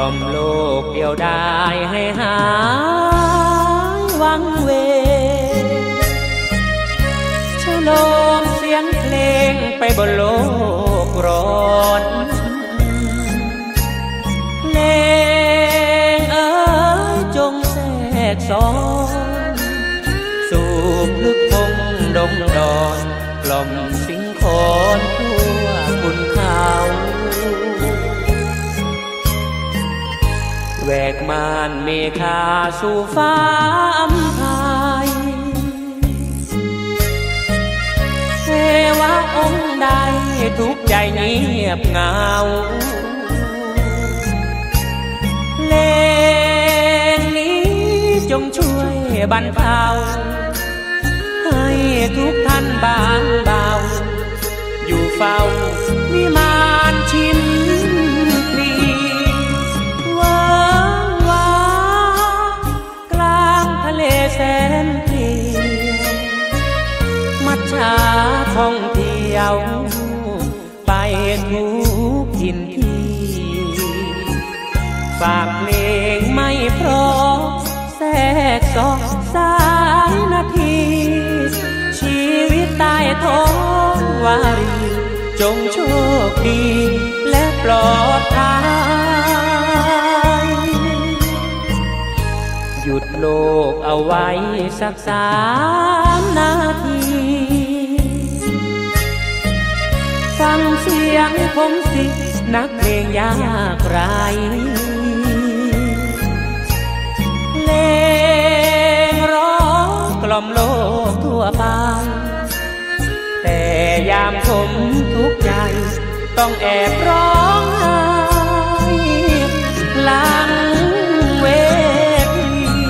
ล่อมโลกเดียวดายให้หายวังเวฉโลมเสียงเพลงไปบนโลกร้อนเพลงจงแทรกซ้อนสู่ลึกพงดงดอนกล่อมสิงคอนทั่วคุณเขาแวกม่านเมฆาสู่ฟ้าอำไพเทวะองค์ใดทุกใจเงียบเหงาเพลงนี้จงช่วยบรรเทาให้ทุกท่านบางเบาอยู่เฝ้าวิมานชิมพลีว้างว้ากลางทะเลแสนเปลี่ยวมัจฉาท่องเที่ยวไปทุกถิ่นที่ฝากเพลงไม่เพราะแทรกซ้อนสายนาทีชีวิตใต้ท้องวารีจงโชคดีและปลอดภัยหยุดโลกเอาไว้สัก3 นาทีฟังเสียงผมสินักเพลงยากไรเพลงร้องกล่อมโลกทั่วไปแต่ยามผมทุกข์ใจต้องแอบร้องไห้หลังเวที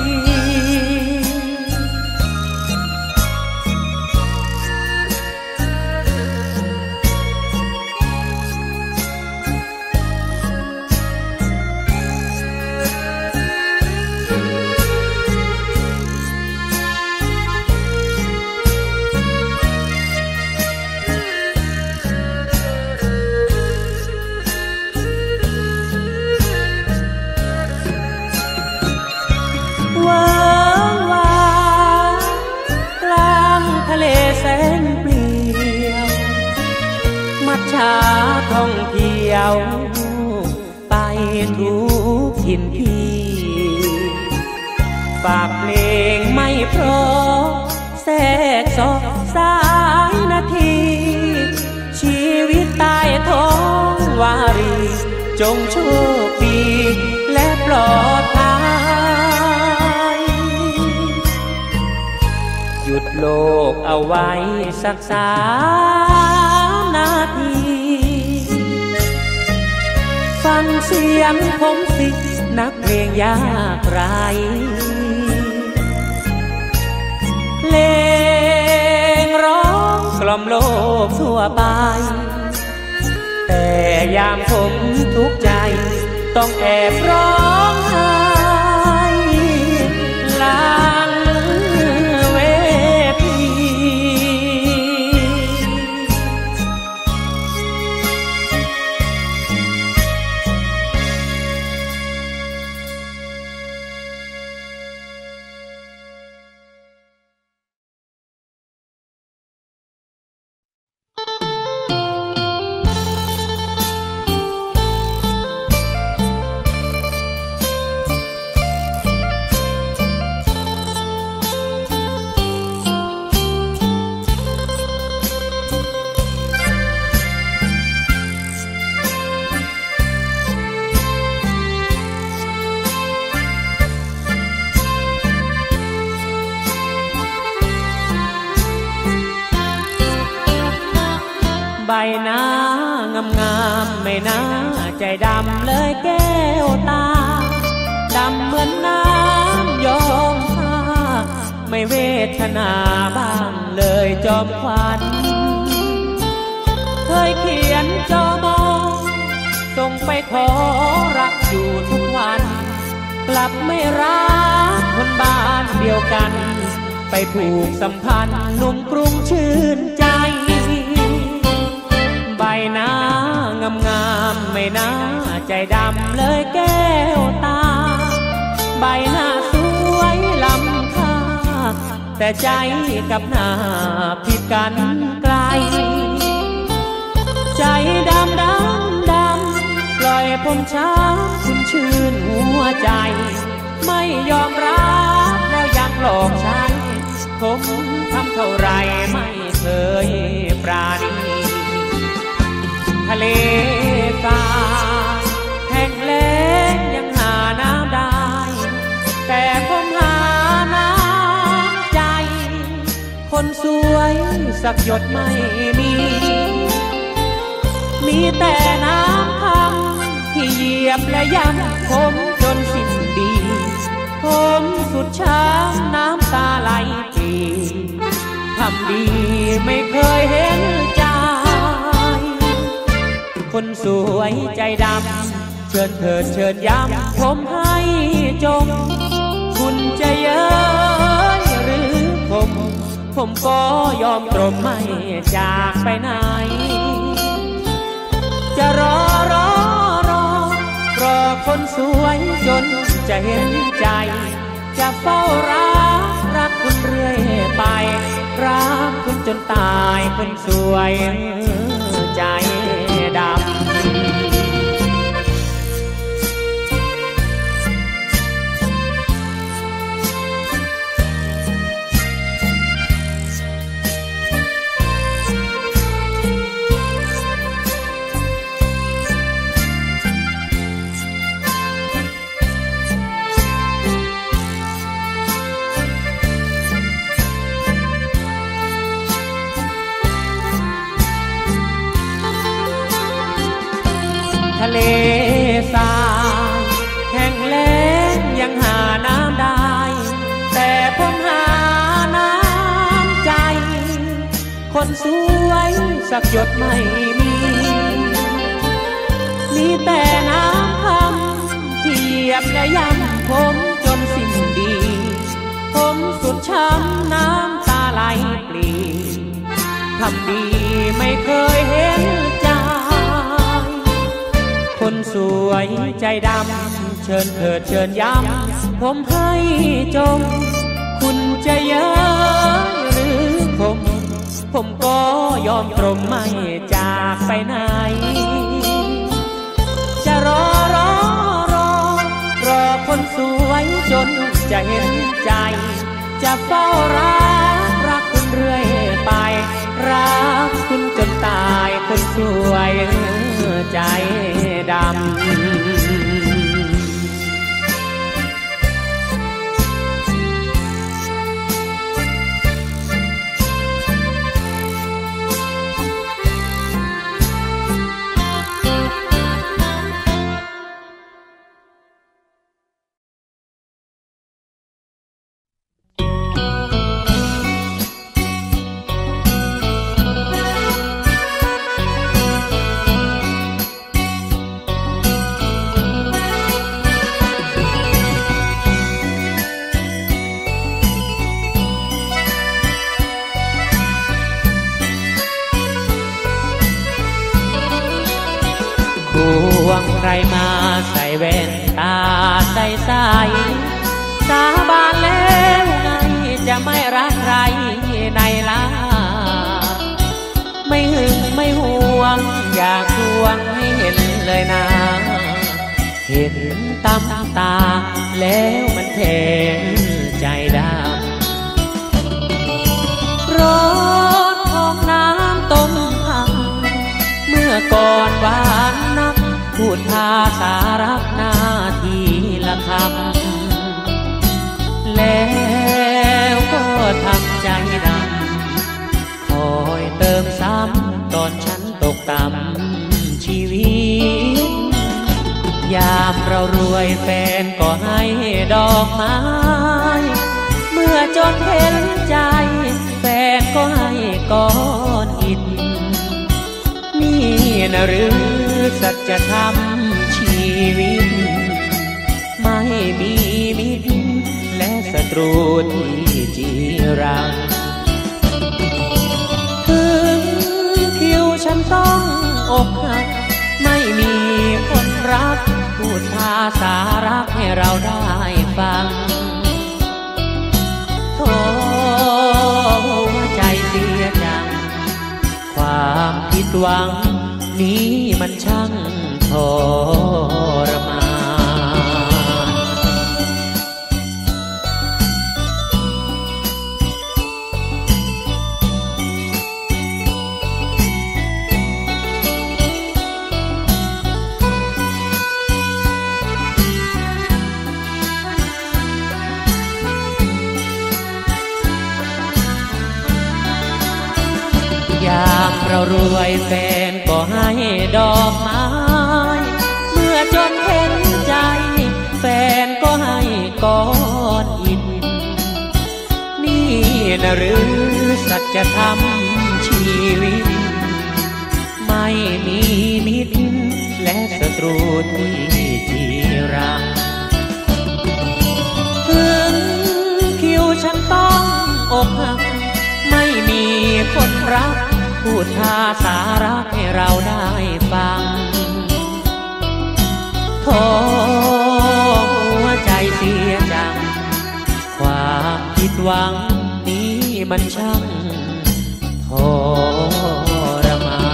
ท่องเที่ยวไปทุกถิ่นที่ฝากเพลงไม่เพราะแทรกซ้อนสายนาทีชีวิตใต้ท้องวารีจงโชคดีและปลอดภัยหยุดโลกเอาไว้สัก3 นาทีฟังเสียงผมสินักเพลงยากไรเพลงร้องกล่อมโลกทั่วไปแต่ยามผมทุกข์ใจต้องแอบร้องไห้หลังเวที ใบหน้างามๆไม่น่าใจดำเลยแก้วตาดำเหมือนน้ำยอมผ้าไม่เวทนาบ้างเลยจอมขวัญเคยเขียนจอมองส่งไปขอรักอยู่ทุกวันกลับไม่รักคนบ้านเดียวกันไปผูกสัมพันธ์หนุ่มกรุงชื่นใจใบหน้างามๆไม่น่าใจดำเลยแก้วตาใบหน้าสวยล้ำค่าแต่ใจกับหน้าผิดกันไกลใจดำปล่อยผมช้ำคุณชื่นหัวใจไม่ยอมรับแล้วยังหลอกใช้ผมทำเท่าไรไม่เคยปราณีทะเลทรายแห้งแล้งยังหาน้ำได้แต่ผมหาน้ำใจคนสวยสักหยดไม่มีแต่น้ำพังที่เหยียบและย้ำผมจนสิ้นดีผมสุดช้ำน้ำตาไหลปีทำดีไม่เคยเห็นใจคนสวยใจดำเชิญเถิดเชิญย้ำผมให้จงคุณจะเย้ยหรือผมก็ยอมตรงไม่จากไปไหนจะรอคนสวยจนจะเห็นใจจะเฝ้ารักคุณเรื่อยไปรักคุณจนตายคนสวยใจดำทะเลทรายแห้งแล้งยังหาน้ำได้แต่ผมหาน้ำใจคนสวยสักหยดไม่มีแต่น้ำพังที่เหยียบและย้ำผมจนสิ้นดีผมสุดช้ำน้ำตาไหลปลีทำดีไม่เคยเห็นใจคนสวยใจดำเชิญเถิดเชิญย้ำผมให้จงคุณจะเย้ยหรือผมก็ยอมตรงไม่จากไปไหนจะรอคนสวยจนจะเห็นใจจะเฝ้ารักคุณเรื่อยไปรักคุณจนตายคนสวยใจดำ ควงใครมาใส่แว่นตาใส่สาบานแล้วไงจะไม่รักใครในลาไม่หึงไม่ห่วงอยากทวงให้เห็นเลยนะเห็นตำตาแล้วมันแทนใจดำร้อนของน้ำต้มพังเมื่อก่อนหวานนักพูดภาษารักนาทีละคำแล้วก็ทำใจดำคอยเติมซ้ำตอนฉันตกต่ำชีวิตยามเรารวยแฟนก็ให้ดอกไม้เมื่อจนเห็นใจแฟนก็ให้ก้อนอิฐนี่นะหรือสัจธรรมชีวิตไม่มีมิตรและศัตรูที่จีรังถึงคิวฉันต้องอกหักไม่มีคนรักหวังนี้มันช่างทรมานยามเรารวยแฟนก็ให้ดอกไม้เมื่อจนเห็นใจแฟนก็ให้ก้อนอิฐนี่นะหรือสัจธรรมชีวิตไม่มีมิตรและศัตรูที่จีรังถึงคิวฉันต้องอกหักไม่มีคนรักพูดภาษารักให้เราได้ฟังโธ่หัวใจเสียจังความผิดหวังนี้มันช่างทรมาน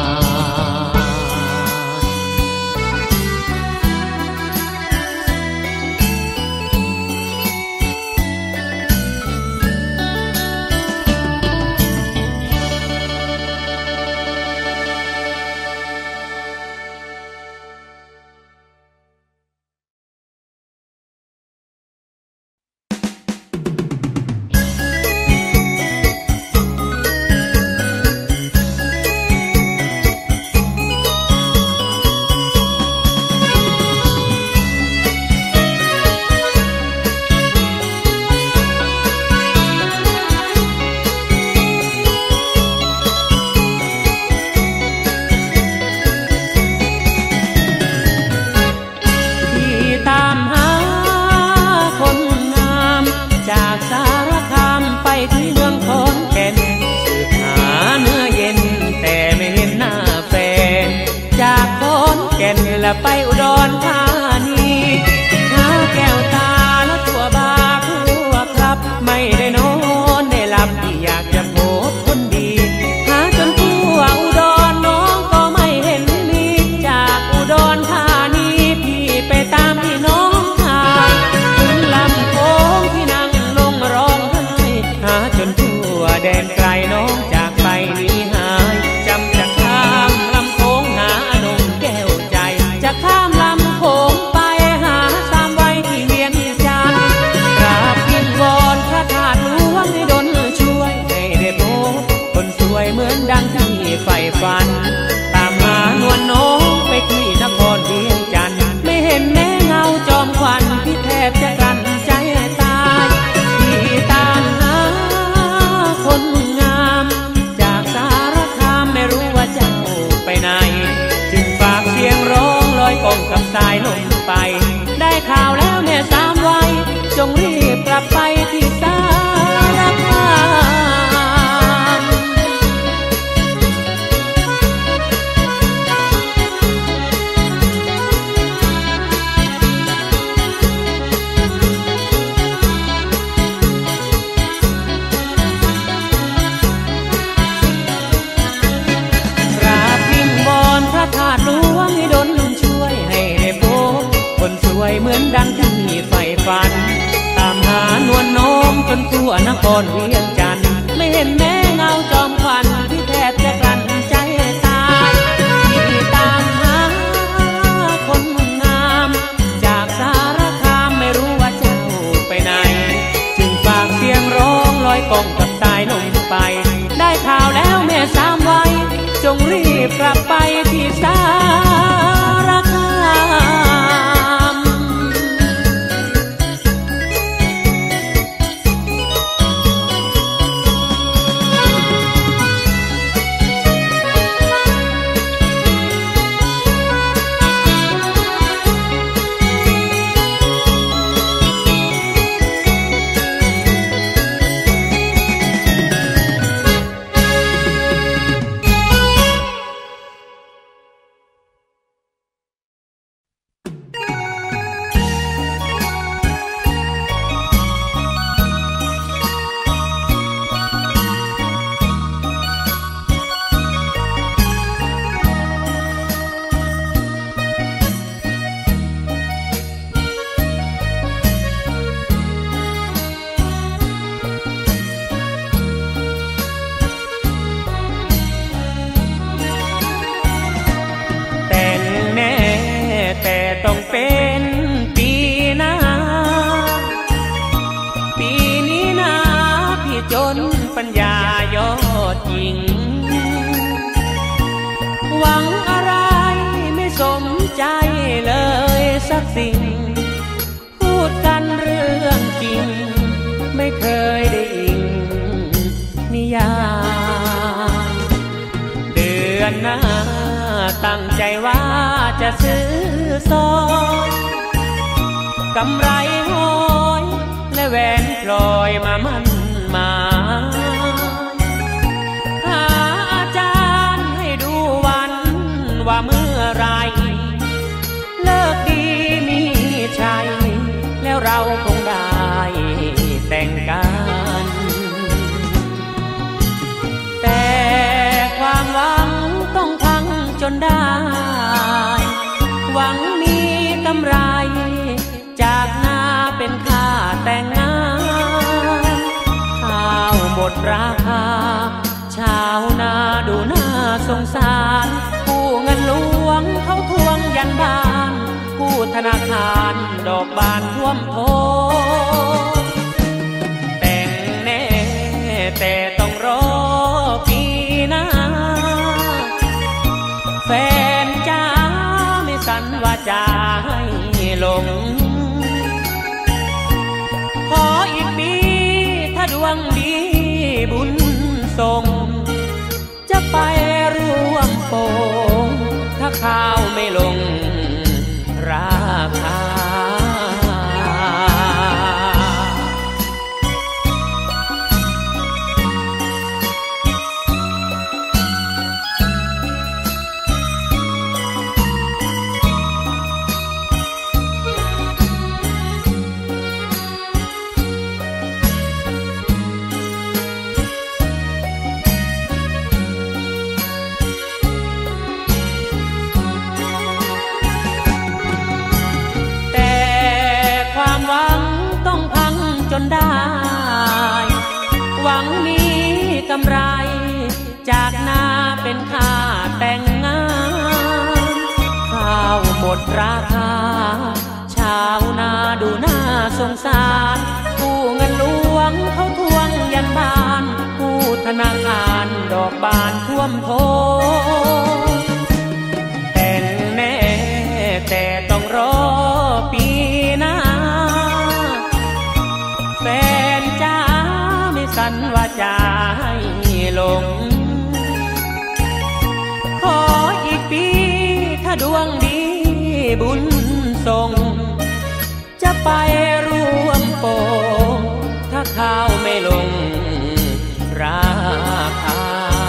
ไปอุดรธานีหาแก้วตาและตัวบาทั่วครับไม่ได้นอนได้หลับที่อยากจะพบคนดีหาจนทั่วอุดรน้องก็ไม่เห็นมีจากอุดรธานีพี่ไปตามที่น้องทางถึงลำโพงที่นั่งลงร้องไห้หาจนทั่วแดนไกลน้องจากไปนี้หายจำจะข้ามลำโพงหานงแก้วใจจะข้ามลำโขงไปหาตามไว้ที่เวียงจันทร์กราบวิงวอนพระธาตุหลวงให้ดลช่วยให้ได้พบคนสวยเหมือนดังที่ใฝ่ฝันตามหานวลน้องไปที่นครเวียงจันทร์ไม่เห็นแม้เงาจอมควันที่แทบจะกลั้นใจตายที่ตามหาคนงามจากสารคามไม่รู้ว่าเจ้าไปไหนจึงฝากเสียงร้องลอยกองกับสายลมไปได้ข่าวแล้วแม่สามวัยจงรีบกลับไปที่สารคามกราบวิงวอนพระธาตุหลวงให้ดลช่วยให้ได้พบคนสวยเหมือนดังที่ใฝ่ฝันตามหานวลน้อมจนทั่วนครเวียงจันทร์ไม่เห็นแม้เงาจอมควันที่แทบจะกลั้นใจตายที่ตามหาคนงามจากสารคามไม่รู้ว่าเจ้าไปไหนจึงฝากเสียงร้องลอยกองกับสายลมไปได้ข่าวแล้วแม่สามวัยจงรีบกลับไปที่สารคามตั้งใจว่าจะซื้อซอยกำไรห้อยและแหวนพลอยมามั่นหมายหาอาจารย์ให้ดูวันว่าเมื่อไรเลิกดีมีชัยแล้วเราคงได้แต่งกันแต่ความหวังต้องพังจนได้หวังมีกำไรจากหน้าเป็นค่าแต่งงานข้าวหมดราคาชาวนาดูน่าสงสารกู้เงินหลวงเขาทวงยันบ้านกู้ธนาคารดอกบานท่วมโถแต่งแน่แต่ต้องรอปีหน้าแฟนจ้าไม่สัญว่าจะให้ลงขออีกปีถ้าดวงดีบุญส่งจะไปร่วมโป่งถ้าข้าวไม่ลงราคาได้หวังมีกำไรจากหน้าเป็นค่าแต่งงานข้าวหมดราคาชาวนาดูน่าสงสารกู้เงินหลวงเขาทวงยันบ้านกู้ธนาคารดอกบานท่วมโถแต่งแน่แต่ต้องรอปีหน้าแฟนจ้าไม่สัญว่าจะให้ลงขออีกปีถ้าดวงดีบุญส่งจะไปร่วมโป่งถ้าข้าวไม่ลงราคา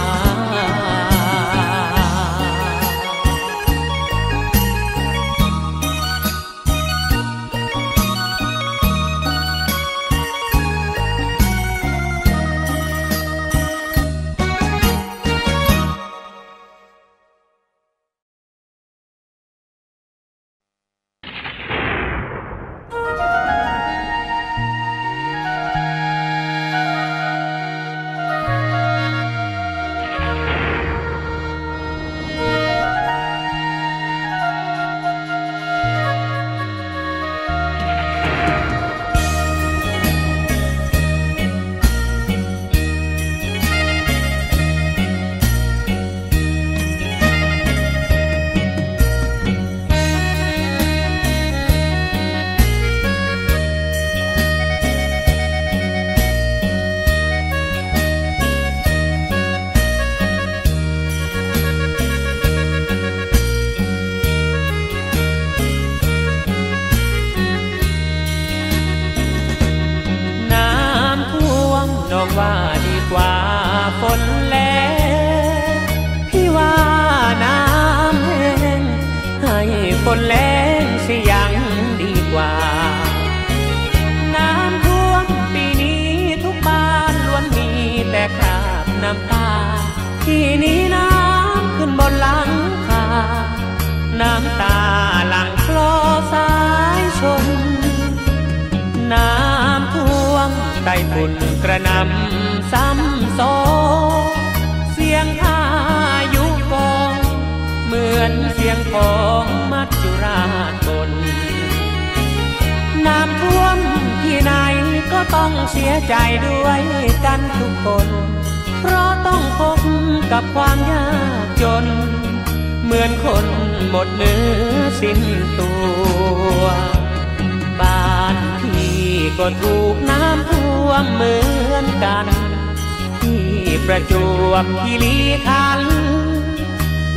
ว่าดีกว่าฝนแล้งพี่ว่าน้ำแห้งให้ฝนแล้งสิยังดีกว่าน้ำท่วมปีนี้ทุกบ้านล้วนมีแต่คราบน้ำตาที่นี้น้ำขึ้นบนหลังคาน้ำตาหลั่งคลอสายชนน้ำท่วมไต้ฝุ่นกระหน่ำซ้ำซ้อนเสียงพายุกองเหมือนเสียงของมัจจุราชบนน้ำท่วมที่ไหนก็ต้องเสียใจด้วยกันทุกคนเพราะต้องพบกับความยากจนเหมือนคนหมดเนื้อสิ้นตัวบ้านพี่ก็ถูกน้ำท่วมเหมือนกันที่ประจวบคีรีขันธ์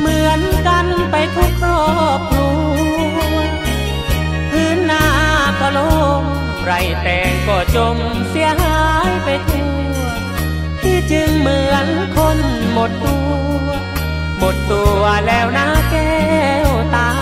เหมือนกันไปทุกครอบครัวพื้นนาก็โล่งไรแต่งก็จมเสียหายไปทั่วที่จึงเหมือนคนหมดตัวแล้วนะแก้วตา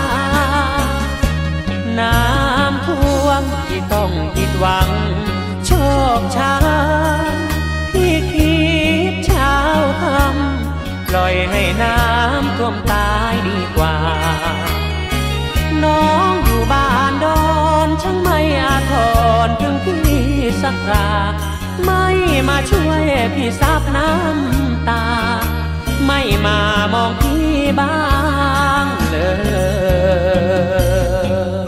น้ำท่วมที่ต้องผิดหวังโชคช้ำพี่คิดเช้าคำปล่อยให้น้ำท่วมตายดีกว่าน้องอยู่บ้านดอนช่างไม่อาทรถึงพี่สักราไม่มาช่วยพี่ซับน้ำตาไม่มามองพี่บ้างเลย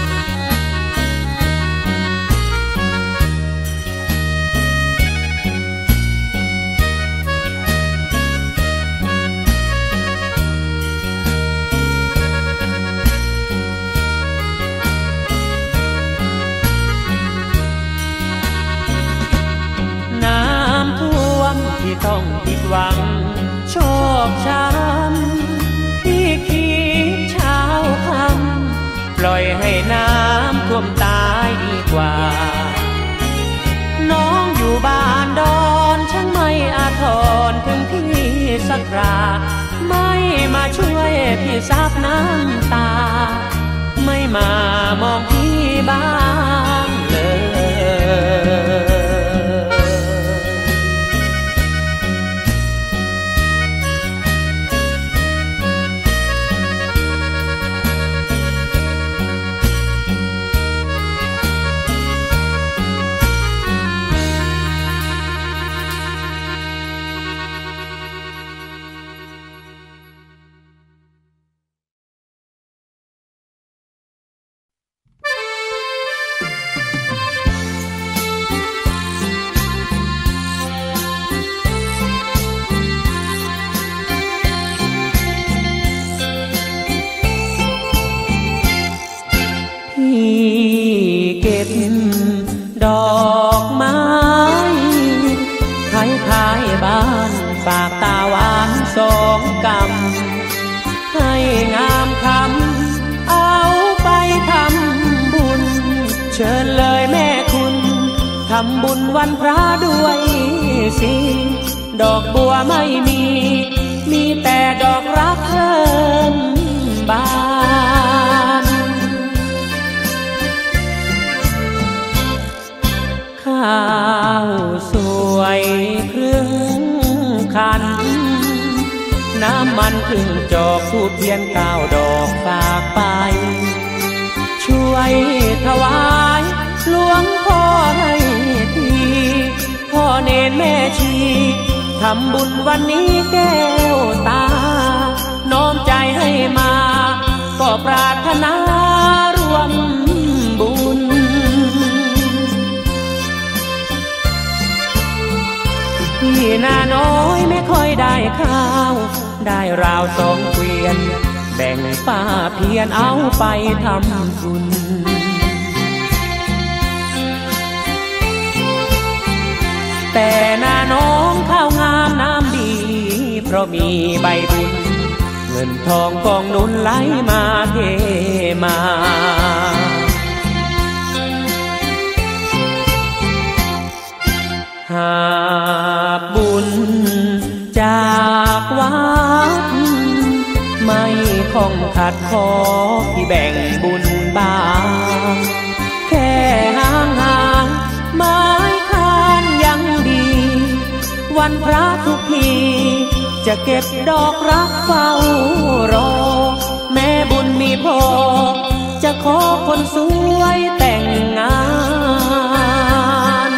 น้ำท่วมที่ต้องผิดหวังโชคช้ำพี่คิดเช้าคำปล่อยให้น้ำท่วมตายดีกว่าน้องอยู่บ้านดอนช่างไม่อาทรถึงพี่สักราไม่มาช่วยพี่ซับน้ำตาไม่มามองพี่บ้างเลยดอกไม้ท้ายบ้านฝากตาหวานสองกำให้งามคำเอาไปทำบุญเชิญเลยแม่คุณทำบุญวันพระด้วยสิดอกบัวไม่มีแต่ดอกรักเพิ่มบานข้าวสวยครึ่งคันน้ำมันครึ่งจอกทูบเทียน9 ดอกฝากไปช่วยถวายหลวงพ่อให้ทีพ่อเนรแม่ชีทำบุญวันนี้แก้วตาน้อมใจให้มาก็ปรารถนารวมบุญพี่นาน้อยไม่ค่อยได้ข้าวได้ราว2 เกวียนแบ่งป้าเพียรเอาไปทำบุญแต่นาน้องข้าวงามน้ำดีเพราะมีใบบุญเงินทองกองหนุนไหลมาเทมาหากบุญจากวัดไม่คงขัดขอที่แบ่งบุญบางแค่ห่างไม้คานยังดีวันพระทุกทีจะเก็บดอกรักเฝ้ารอแม่บุญมีพอจะขอคนสวยแต่งงาน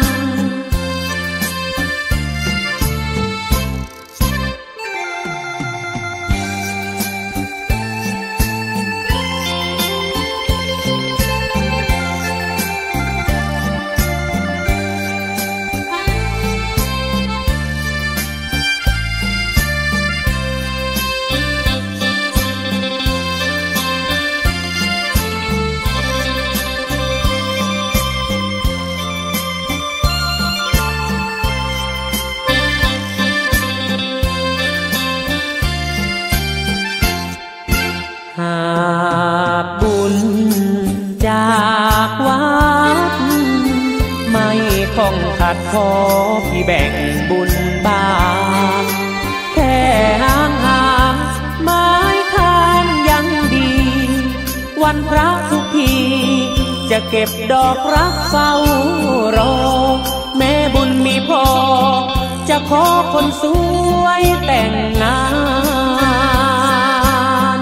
าสขอพี่แบ่งบุญบางแค่ห่างไม้ค้างยังดีวันพระทุกทีจะเก็บดอกรักเฝ้ารอแม้บุญมีพอจะขอคนสวยแต่งงาน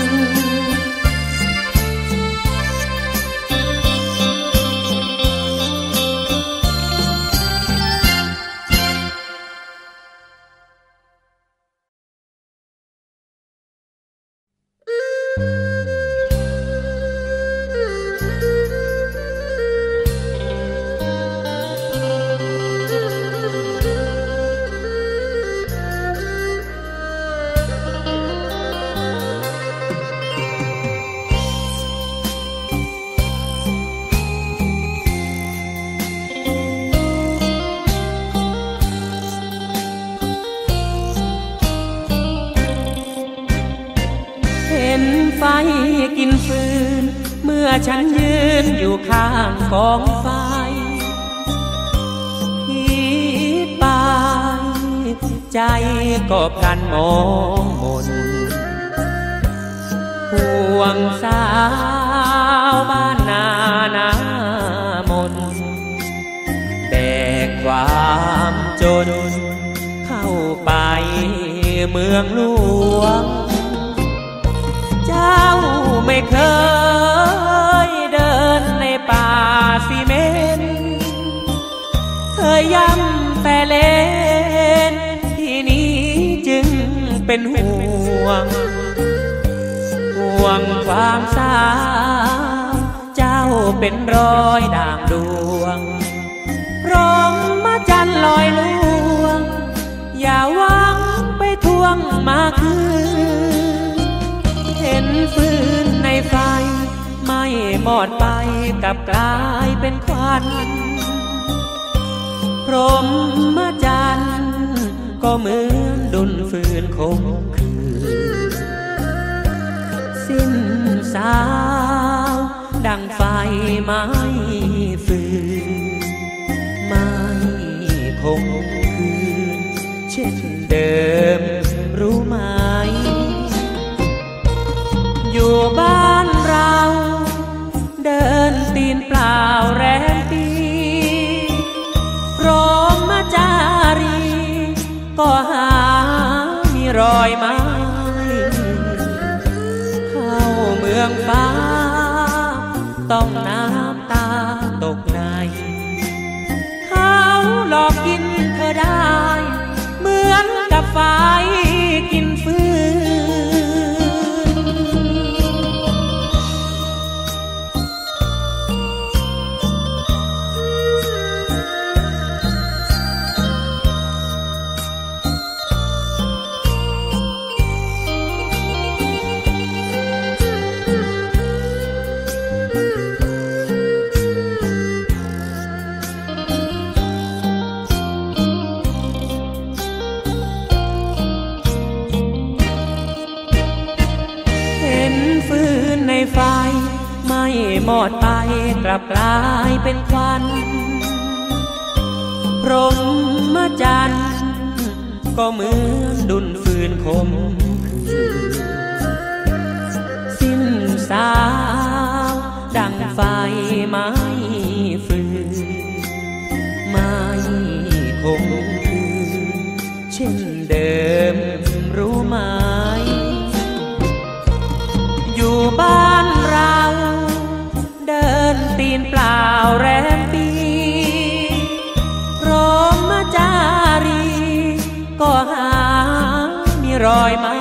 ไฟกินฟืนเมื่อฉันยืนอยู่ข้างกองไฟคิดไปใจก็พลันมองมนห่วงสาวบ้านนานามนแบกความจนเข้าไปเมืองหลวงเจ้าไม่เคยเดินในป่าซีเมนต์เคยย้ำแต่เล่นที่นี้จึงเป็นห่วงความสาวเจ้าเป็นรอยด่างดวงพรหมจันทร์ลอยลวงอย่าหวังไปทวงมาคืนเห็นฟืนในไฟไม่หมดไปกับกลายเป็นควันพรหมจันทร์ก็เหมือนดุลฟืนคมคืนสิ้นสาวดังไฟไม้ฟืนไม่คงคืนเช่นเดิมรู้ไหมอยู่บ้านเราเดินตีนเปล่าแรงตีพรหมจารีก็หามีรอยไม้เข้าเมืองฟ้าต้องน้ำตาตกในเขาหลอกกินเธอได้เหมือนกับไฟกินฟืไฟไม่หมดไปกลับกลายเป็นควันพรหมจันทร์ก็เหมือนดุลฟืนคมคืนสิ้นสาวดังไฟไม้ฟืนไม่คงคืนเช่นเดิมรู้ไหมอยู่บ้านเราเดินตีนเปล่าแรงปีพรหมจารีก็หามีรอยไม้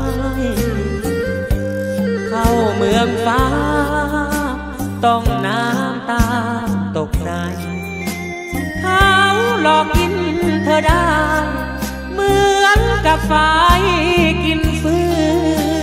เข้าเมืองฟ้าต้องน้ำตาตกในเขาหลอกกินเธอได้เหมือนกับไฟกินฟืน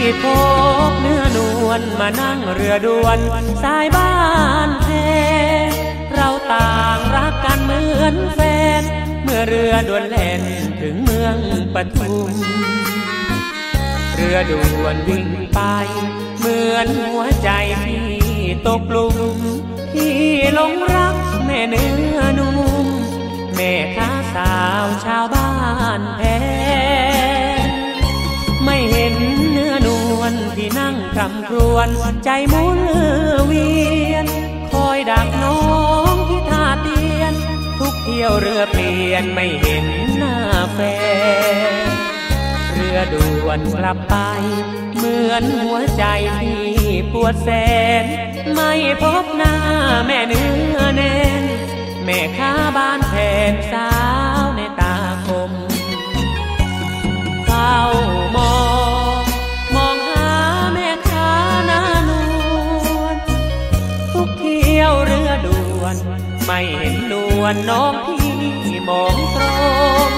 พบเนื้อนวลมานั่งเรือด่วนสายบ้านแพเราต่างรักกันเหมือนแฟนเมื่อเรือด่วนแล่นถึงเมืองปทุมเรือด่วนวิ่งไปเหมือนหัวใจที่ตกหลุมที่หลงรักแม่เนื้อนุ่มแม่ค้าสาวชาวบ้านแพไม่เห็นเนื้อนวลที่นั่งคำครวญใจหมุนเวียนคอยดักน้องที่ท่าเตียนทุกเที่ยวเรือเปลี่ยนไม่เห็นหน้าแฟนเรือด่วนกลับไปเหมือนหัวใจที่ปวดแสนไม่พบหน้าแม่เนื้อแน่นแม่ค้าบ้านแผนสาวในตาคมเฝ้ามองหาแม่ค้าหน้านวลทุกเที่ยวเรือด่วนไม่เห็นนวลน้องพี่มองตรง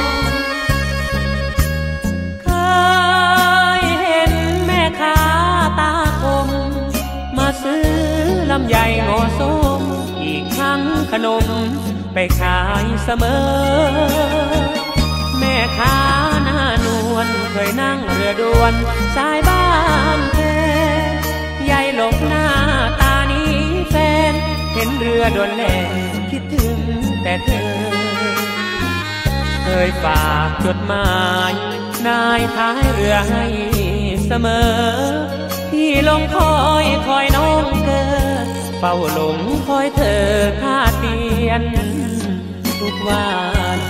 เคยเห็นแม่ค้าตาคมมาซื้อลำไยงอส้มอีกทั้งขนมไปขายเสมอแม่ค้าหน้านวลเคยนั่งเรือด่วนสายบ้านแพยายหลบหน้าตานี้แฟนเห็นเรือด่วนแล่นคิดถึงแต่เธอเคยฝากจดหมายนายท้ายเรือให้เสมอที่ลงคอยน้องเกิดเฝ้าหลงคอยเธอท่าเตียนทุกวัน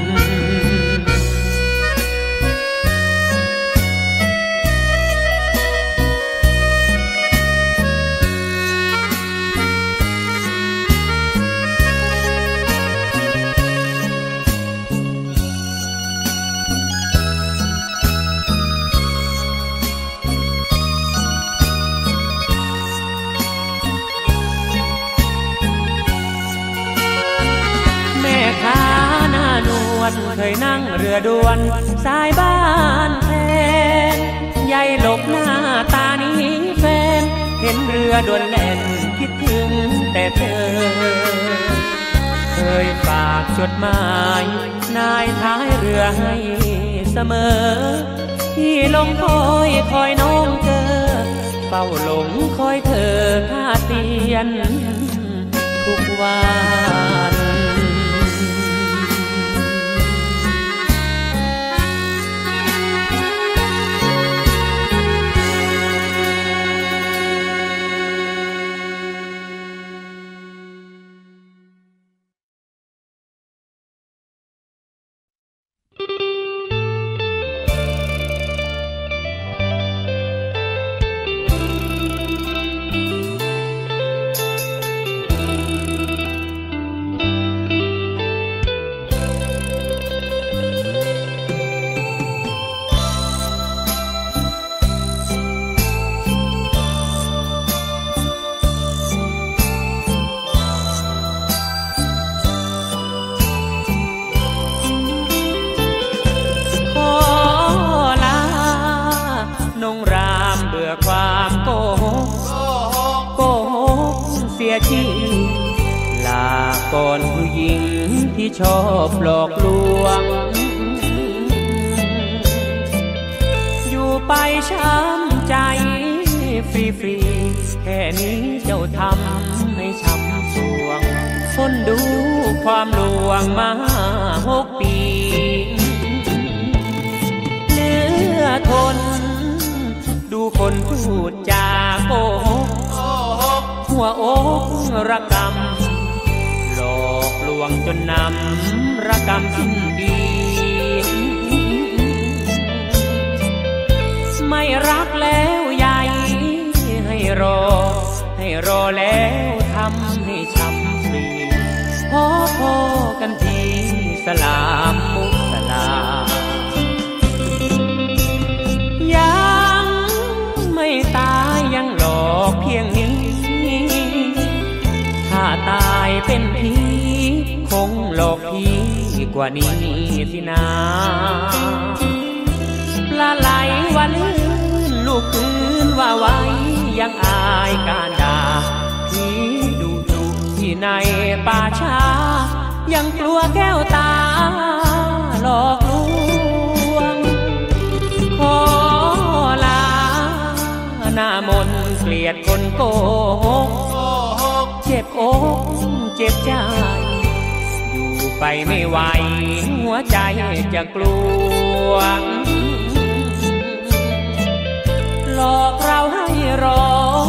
เคยนั่งเรือด่วนสายบ้านแพยายหลบหน้าตานี้แฟนเห็นเรือด่วนแล่นคิดถึงแต่เธอเคยฝากจดหมายนายท้ายเรือให้เสมอที่ลงคอยน้องเจอเฝ้าหลงคอยเธอท่าเตียนทุกวันความโกหกเสียทีลาก่อนผู้หญิงที่ชอบหลอกลวงอยู่ไปช้ำใจฟรีๆแค่นี้เจ้าทำให้ช้ำสวงทนดูความลวงมา6 ปีเหลือทนดูคนพูดจาโกหกหัวอกระกำหลอกลวงจนนำระกำสิ้นดีไม่รักแล้วใหญ่ให้รอแล้วทำให้ช้ำฟรีพอกันทีสลามมุสลาตายยังหลอกเพียงนี้ถ้าตายเป็นผีคงหลอกผีกว่านี้สินะปลาไหลวันลื่นลูกคืว่าไว้ยังอายการด่าพี่ดูที่ในป่าช้ายังกลัวแก้วตาหลอกลวงขอลาหน้ามนเกลียดคนโกหกเจ็บอกเจ็บใจอยู่ไปไม่ไหวหัวใจจะกลัวหลอกเราให้รอ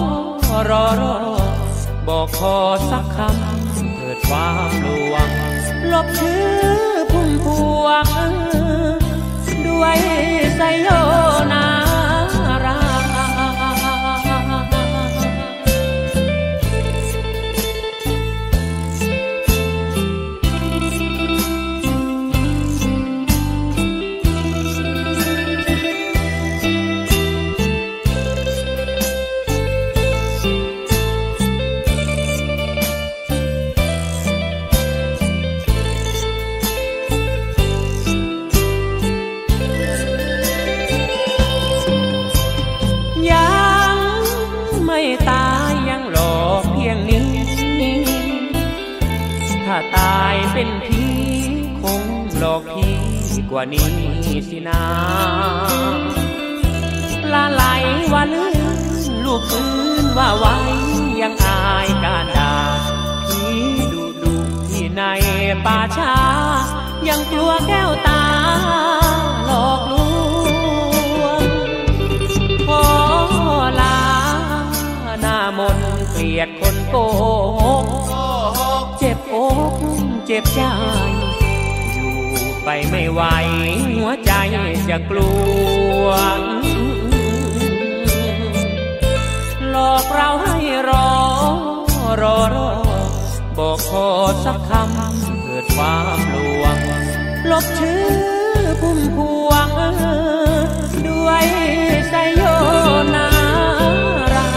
บอกขอสักคำเกิดความลวงลบชื่อพุ่มพวงด้วยไซโยนาราตายเป็นผีคงหลอกพี่กว่านี้สินาปลาไหลว่าลื่นลูกปืนว่าไว้ยังอายการด่าพี่ดูที่ในป่าช้ายังกลัวแก้วตาหลอกลวงขอลาหน้ามนเกลียดคนโกหกเจ็บอกเจ็บใจอยู่ไปไม่ไหวหัวใจจะกลัวหลอกเราให้รอบอกขอสักคำเกิดความลวงลบชื่อพุ่มพวงด้วยไซโยนารา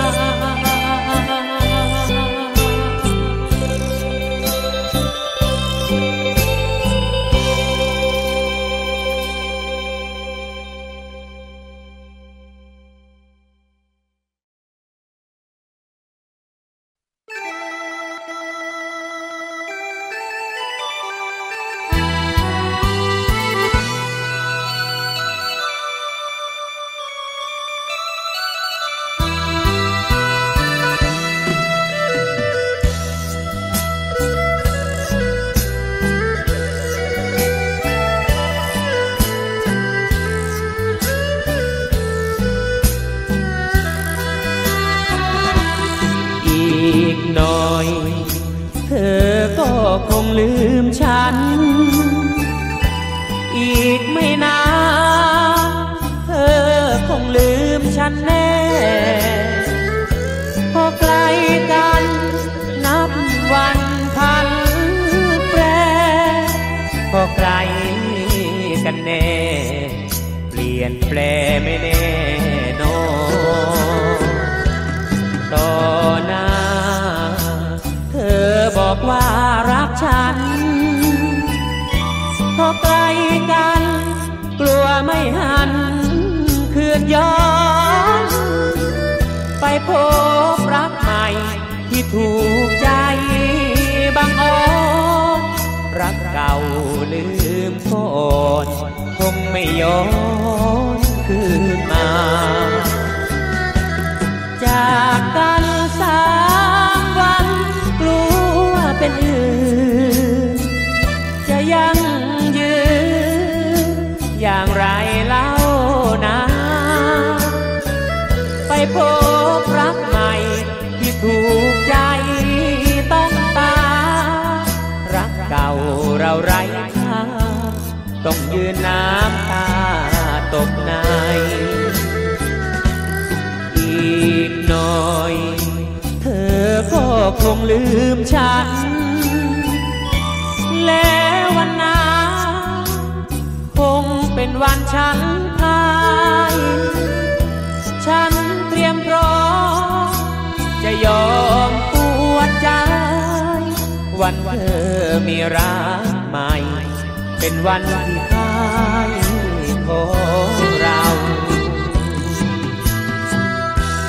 คงลืมฉันอีกไม่นานเธอคงลืมฉันแน่พอใกล้กันนับวันพันแปรพอใกล้กันแน่เปลี่ยนแปลไม่แน่นอนต่อหน้าเธอบอกว่ารักฉันพอใกล้กันกลัวไม่หันคืนย้อนไปพบรักใหม่ที่ถูกใจบังอ่อนรักเก่าลืมก่อนคงไม่ย้อนคืนมาจากกัน3 วันกลัวเป็นอื่นจะยังยืนอย่างไรเล่านะไปพบรักใหม่ที่ถูกใจต้องตารักเก่าเราไร้ค่าต้องยืนน้ำตาตกในอีกหน่อยเธอก็คงลืมฉันแล้ววันนั้นคงเป็นวันฉันพายฉันเตรียมพร้อมจะยอมปวดใจวันเธอมีรักใหม่เป็นวันที่พายของเรา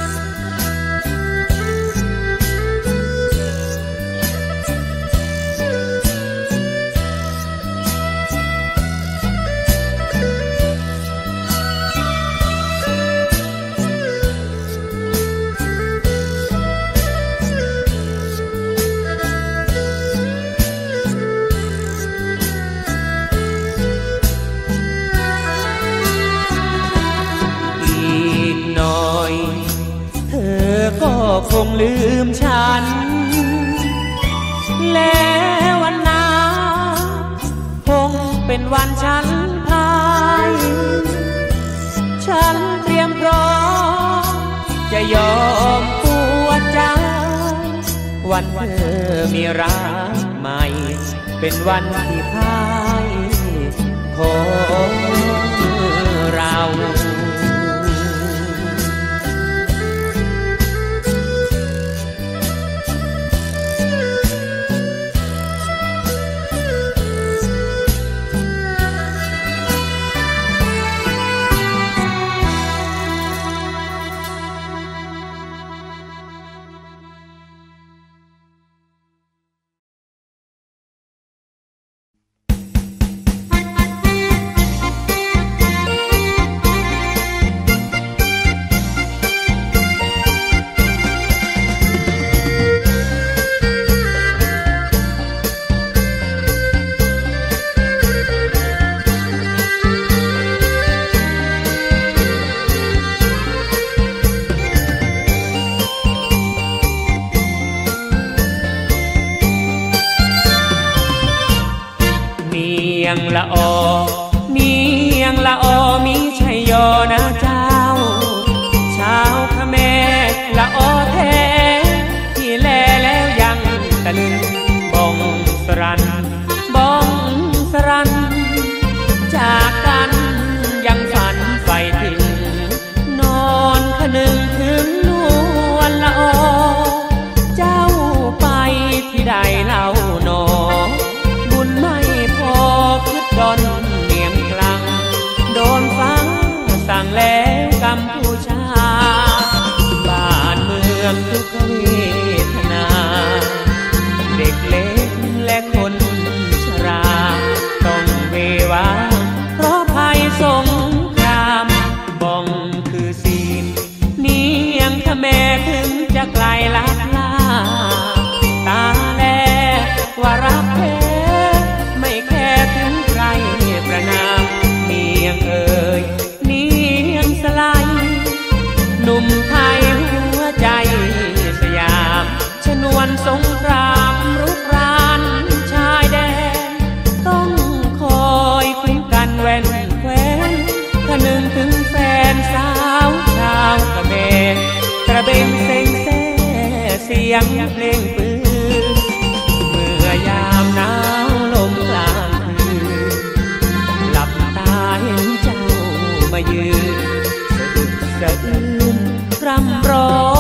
คงลืมฉันแล้ววันหน้าคงเป็นวันฉันพายฉันเตรียมพร้อมจะยอมปวดใจวันเธอมีรักใหม่เป็นวันที่พ่ายของเราละออเนียงละออมีชัยโยนะเจ้าชาวขแมละออแท้ที่แลแล้วยังตะลึงบ้องสรันบ้องสรันจากกันยังฝันใฝ่ถึงนอนคนึงถึงนวลละออเจ้าไปที่ใดเล่าหนอบุญไม่พอดอนเนียมกลางโดนฟังสั่งแล้วกัมพูชาบ้านเมืองทุกเวทนาเด็กเล็กและคนชราต้องเววาเพราะภัยสงครามบ้องคือศีลเนียงถ้าแม่ถึงจะไกลลับลาตาแลว่ารักแท้ไม่แค่ถึงใครประนามเนียงเอ่ยเนียงสลายหนุ่มไทยหัวใจสยามชนวนสงครามรุกรานชายแดนต้องคอยคุ้มกันแว่นแควนคนึงถึงแฟนสาวชาวเขมรกระเบงเซ็งแซ่เสียงเพลงปืนเมื่อยามหนาวลมกลางคืนหลับตาเห็นเจ้ามายืนสะอึกสะอื้นร่ำร้อง